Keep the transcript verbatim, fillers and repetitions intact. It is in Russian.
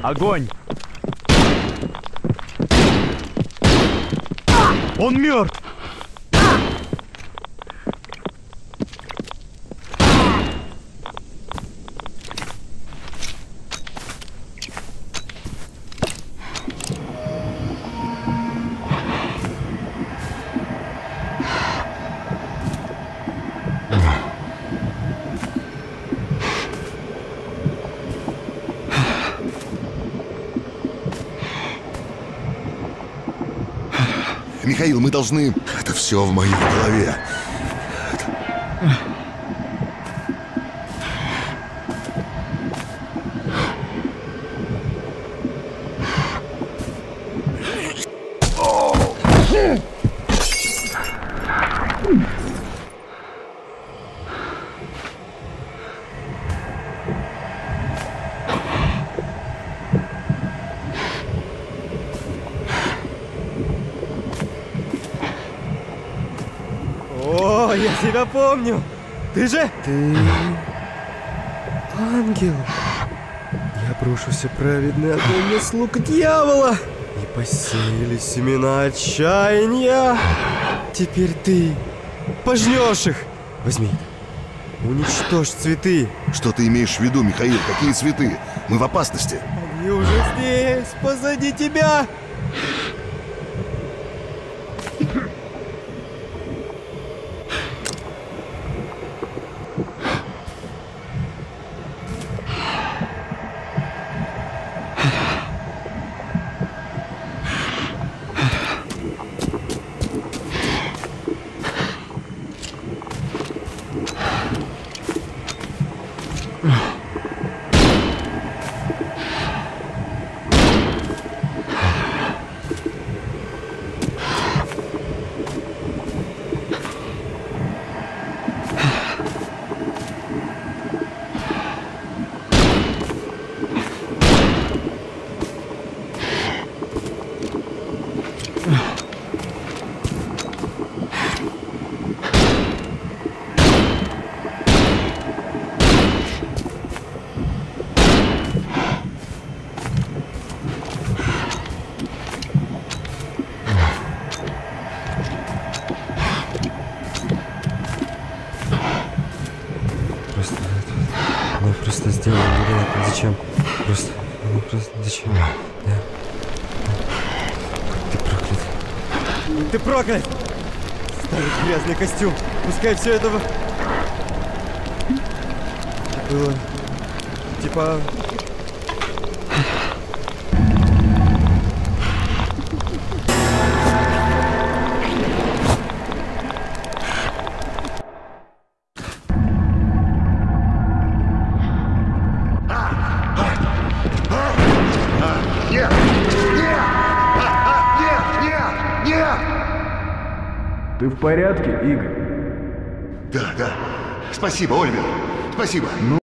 Огонь! Он мертв! Михаил, мы должны... Это все в моей голове. О, я тебя помню! Ты же... Ты... ангел. Я брошу все праведное огонь слуг дьявола. И посеяли семена отчаяния. Теперь ты пожнешь их. Возьми. Уничтожь цветы. Что ты имеешь в виду, Михаил? Какие цветы? Мы в опасности. Они уже здесь, позади тебя. Ну просто сделай, невероятно. Зачем? Просто, ну просто зачем? Да. Ты проклят. Ты проклят! Старый грязный костюм. Пускай все это было типа. Нет! Нет! Нет! Нет! Нет! Ты в порядке, Игорь? Да, да. Спасибо, Оливер. Спасибо. Ну,